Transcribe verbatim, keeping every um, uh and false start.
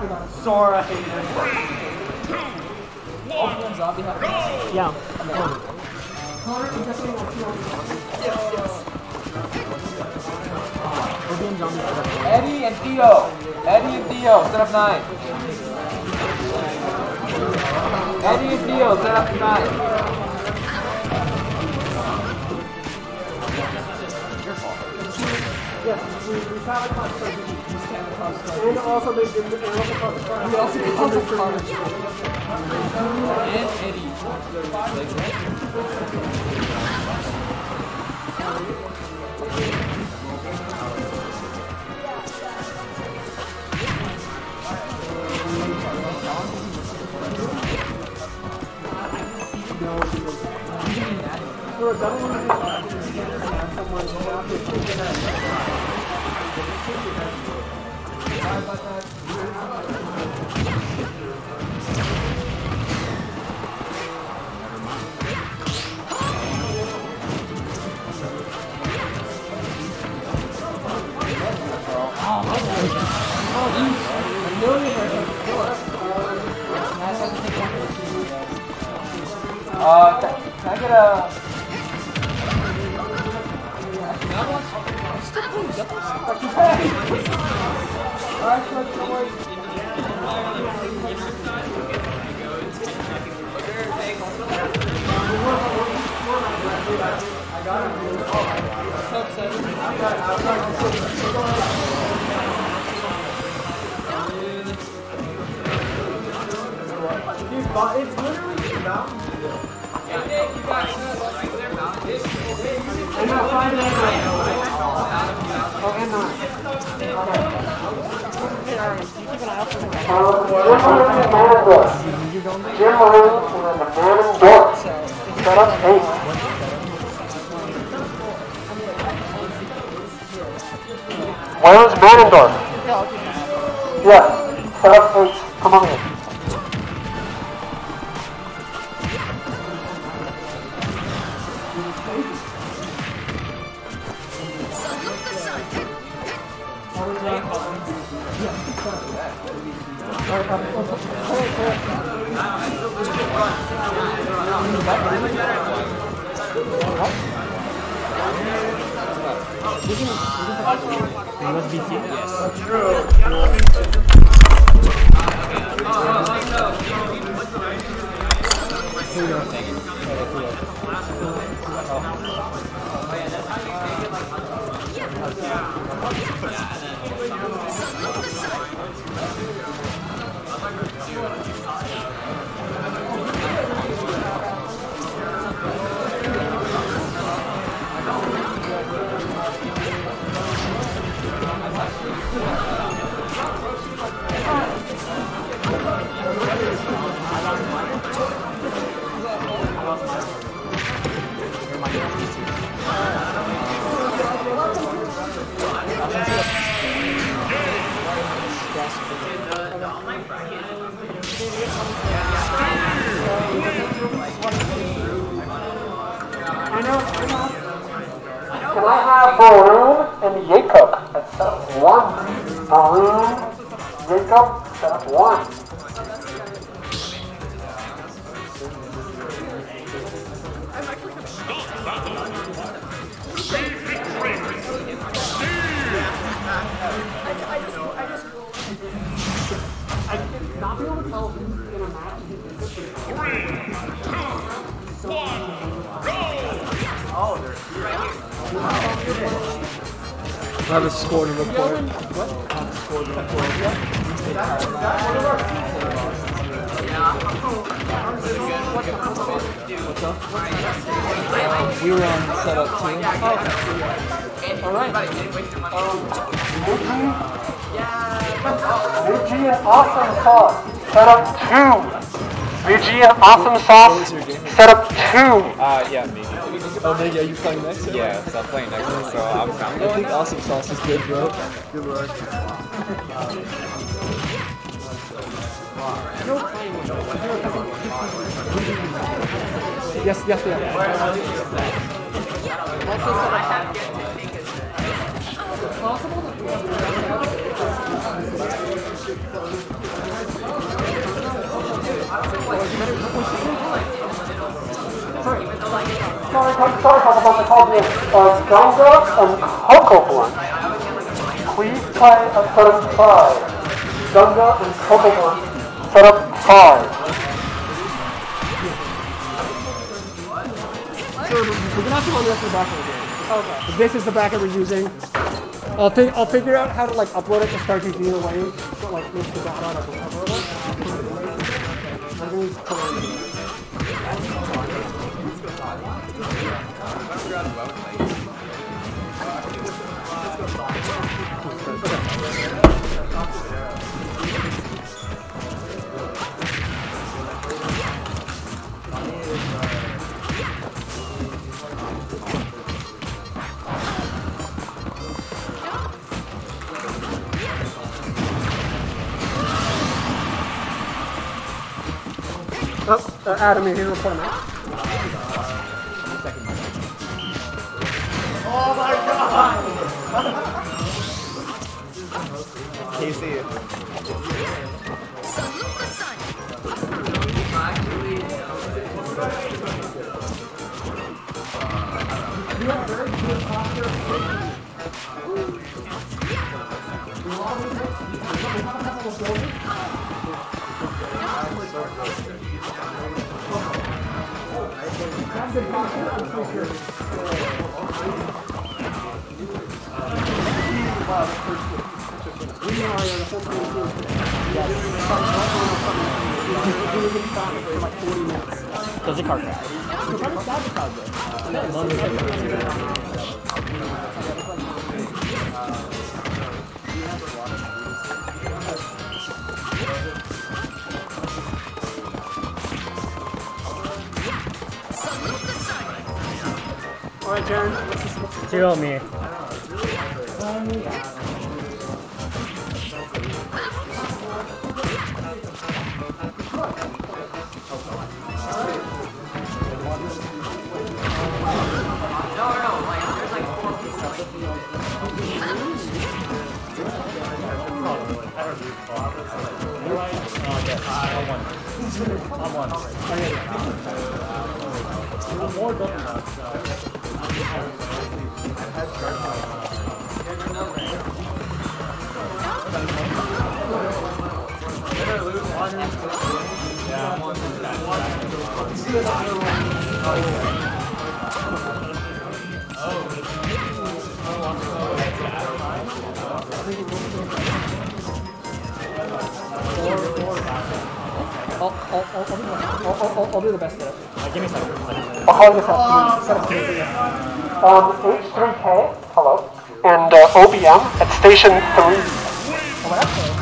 Sora hater. Yeah. Eddie and Theo. Eddie and Theo, set up nine. Eddie and Theo, set up nine. Yes, we, we have a construct. And also they did and also caught the car. We also caught the car. And Eddie. For a double one, someone Uh, can, can I get a... I got it. It's literally about. I'm not five and nine. Oh, and nine. Jim Maroon and the Morning Door. Set up eight. Where's Mornendorf? Yeah, set up eight. Come on in. U S B C? Yes. True. Can I have Maroon and Jacob at set one? Maroon, Jacob, set one. I did not be able to tell who's in a match. Three, two, one, go! Oh, there's I have a score to report. What? I have a score to report. What's up? Uh, we were on setup two. Oh, alright. Muji and Awesome Sauce, setup two. Muji and Awesome Sauce, setup two. Uh, yeah, me. Oh, maybe are you playing next? Yeah, so I'm playing next one, so I'm, I'm I going think now. Awesome Sauce is good, bro. Good work. Yes, yes, yes. Possible? Sorry, sorry, sorry, I'm about to call you uh, Ganga and Coco Blunt. Please play a set of five. Ganga and Coco Blunt, set up five. So we're gonna have to run the rest of the backer again. Okay. This is the backer we're using. I'll think I'll figure out how to like upload it to Star G P in a way, so like make the data on it uploadable. I'm gonna use Chrome. Oh, uh, Adam, you're here to report him out. Oh my god! Casey. Does it card back? Alright, Jaren, what's this? What's this? Chill me. I'll, I'll, I'll, I'll, do the, I'll, I'll, I'll do the best of it. Uh, give me a second. I'll call this up. Set up um, H three K, hello, and uh, O B M at station three.